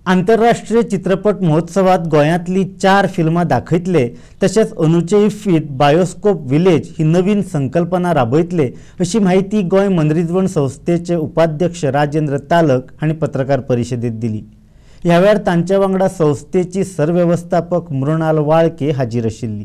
आंतरराष्ट्रीय चित्रपट महोत्सवात गोंयांतली 4 फिल्मां दाखयतले तशेंच अंदूचे इफ्फीत बायोस्कोप विलेज ही नवीन संकल्पना राबयतले अशी माहिती गोंय मनरिजवण संस्थेचे उपाध्यक्ष राजेंद्र तालक हांणी पत्रकार परिशदेंत दिली। ह्या वेळार तांच्या वांगडा संस्थेची सरवेवस्थापक मृणाल वाळके हाजीर आशिल्ली।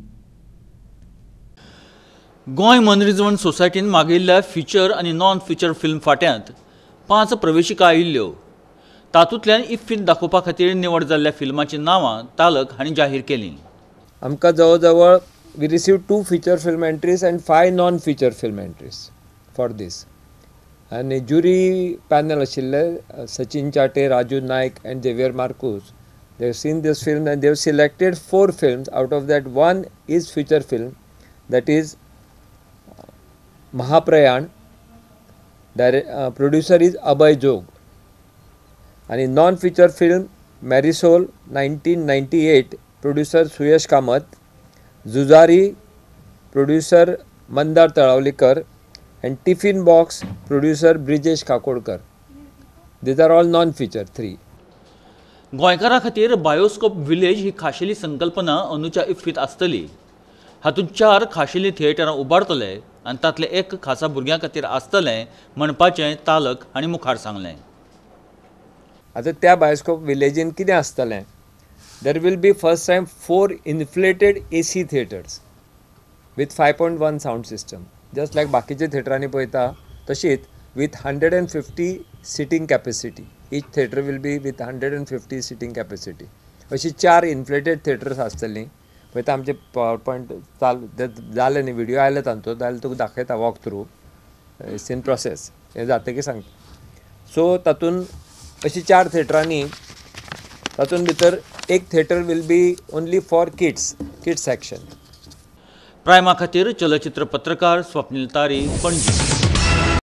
गोंय मनरिजवण सोसायटीन मागिल्ल्या फीचर आनी नॉन फीचर फिल्म फाट्यांत 5 प्रवेशिका आयिल्ल्यो। तातूंतल्यान इफ्फीत दाखोवपा खातीर निवड जाल्ल्या फिल्मांची नांवां तालक हांणी जाहीर केलीं। आमकां जवळ we receive 2 feature film entries and 5 non feature film entries for this. आनी ज्युरी पॅनल आशिल्ले Sachin Chate, Raju Naik and Xavier Marcus. They have seen this film and they have selected 4 films out of that 1 is feature film, that is Mahaprayan. Producer is Abhay Jog. आणि non feature film Marisol 1998, producer Suyash Kamat. Zuzari, producer Mandar Talavlikar and tiffin box, producer Brijesh Kakodkar. These are all non feature 3। गोंयकारां खातीर bioscope village ही खाशेली संकल्पना अंदूच्या इफ्फीत आसतली। हातूंत 4 खाशेली थिएटरां उबारतले आनी तांतलें एक खासा भुरग्यां खातीर आसतलें म्हणपाचें तालक हांणी मुखार सांगलें। आता त्या बायोस्कोप विलेजीन कितें आसतलें? There will be first time 4 inflated AC theatres with 5.1 sound system, just like बाकीचे थिएटरांनी पळयता तशीच with 150 seating capacity. Each theatre will be with 150 seating capacity. अशी 4 इन्फ्लेटेड थिएटर्स आसतलीं। पळयता आमचे पावर पॉयंट जाले न्ही, व्हिडिओ आयले तांचो, जाल्यार तुका दाखयता walk through. It's in process, हें जातकीर सांगता। सो तातूंत अशी 4 थिएटरांनी, तातूंत भितर एक theatre will be only for kids section. प्रायमा खातीर चलचित्र पत्रकार स्वप्नील तारी, पणजी।